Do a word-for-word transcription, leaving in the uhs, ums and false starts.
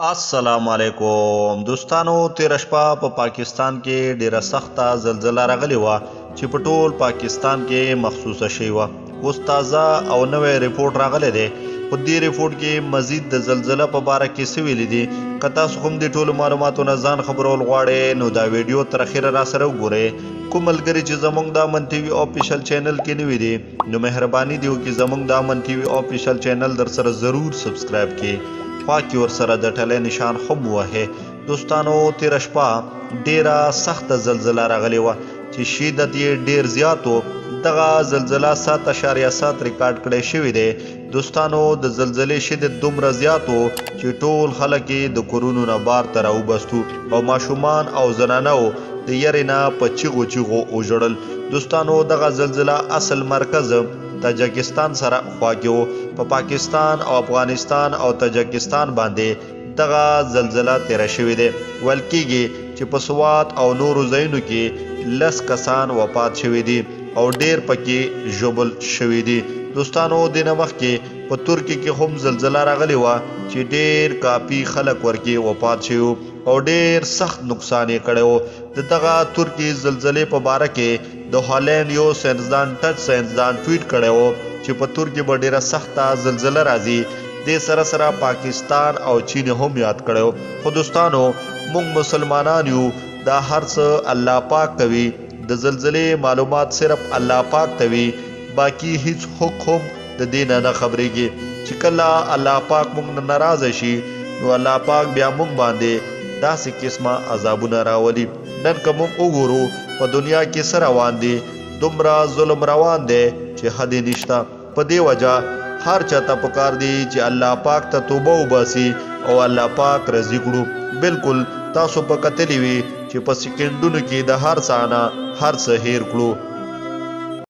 अस्सलामुअलैकुम दोस्तانو तेरे शपा په पाकिستان کې ډیره سخته زلزلہ راغلی و چې په ټول پاکستان کې مخصوصه شوی و اوس تازه او نوې ریپورت راغلی دی په دې ریپورت کې مزید د زلزلہ په باره کې څه ویلي دي که تاسو هم د ټولو معلوماتو نه ځان خبرول غواړئ نو دا ویډیو تر اخره را سره وګورئ کوم ملګري چې زموږ د امن ټي وي آفیشل چینل کې نوي دي نو مهرباني دی وکړئ زموږ د امن ټي وي آفیشل چینل در سره ضرور سبسکرایب کړئ خوا کې ورسره د ټلې نشان هم ووهئ دوستانو تېره شپه ډیره سخته زلزله راغلې وه چې شدت یې ډیر زیات و دغه زلزله سات اشاریه سات ریکارډ کړی شوی دی دوستانو د زلزلې شدت دومره زیات و چې ټول خلک یې د کورونو نه بار ته راوبستو او ماشومان او زنانه و د یرې نه په چیغو چیغو وژړل دوستانو دغه زلزله اصل مرکز تاجکستان سره خواږه و په پاکستان او افغانستان او تاجکستان باندې دغه زلزله تیره شوې ده ویل کېږي چې په سوات او نورو ځایونو کې لس کسان وفات شوي دي او ډیر پکې ژوبل شوي دي دوستانو د نه مخکې په ترکیه کې هم زلزله راغلی وه چې ډیر کافي خلک ورکې وفات شوي او ډیر سخت نقصان یې کړی و د دغه ترکیې زلزلې په باره کې د هالند یو ساینسدان ټچ ساینسدان ټویټ کړی و چې په ترکیې به ډیره سخته زلزله راځي دې سره سره پاکستان او چین هم یاد کړی و خو دوستانو موږ مسلمانان یو دا هر څه الله پاک کوي د زلزلې معلومات صرف الله پاک ته وي باقي هیڅ حکم د دې نه نه خبرېږي چې کله الله پاک موږ نه ناراضه شي نو الله پاک بیا موږ باندې داسې قسمه عذابونه راولي نن که موږ وګورو په دنیا کې څه روان دي دومره ظلم روان دی چې حد نشته په دې وجه هر چاته پکار دی چې الله پاک ته توبه وباسي او الله پاک رضی کړو بالکل تاسو په کتلی وي چې په سکندونو کې د هر څه نه هر څه هیر کړو